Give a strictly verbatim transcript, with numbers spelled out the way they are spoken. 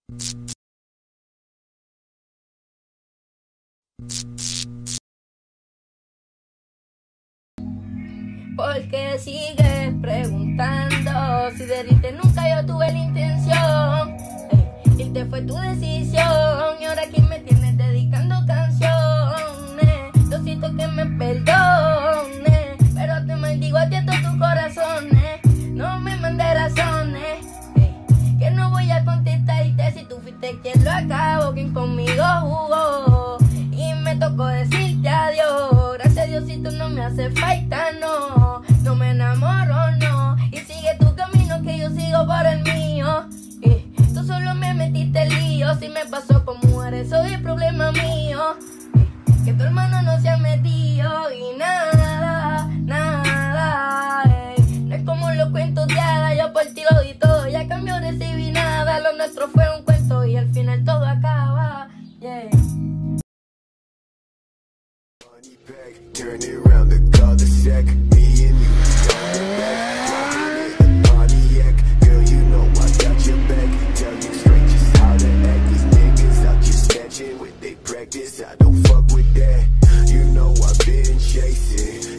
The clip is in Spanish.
Porque sigues preguntando si de irte nunca yo tuve la intención. Ey, irte fue tu decisión y ahora aquí me tienes dedicando canciones. Diosito que me perdone, pero te maldigo a ti a todos tus corazones. No me mandes razones, ey, que no voy a contestarte si tú fuiste quien lo acabó, quien conmigo jugó. Y me tocó decirte adiós. Gracias a Diosito no me hace falta, no. No me enamoro, no. Y sigue tu camino que yo sigo por el mío. Y tú solo me metiste en lío. Si me pasó con mujeres, soy el problema mío. Y que tu hermano no se ha metido. Y nada, nada, ey. No es como los cuentos de hadas. Yo por ti lo di todo, ya cambió, recibí nada. Lo nuestro fue un cuento y al final todo acaba, yeah. Turn it around the cul-de-sac. Me and you got the back. Dropping in the Pontiac. Girl, you know I got your back. Tell you straight just how to act. These niggas out just snatching with they practice. I don't fuck with that. You know I've been chasing.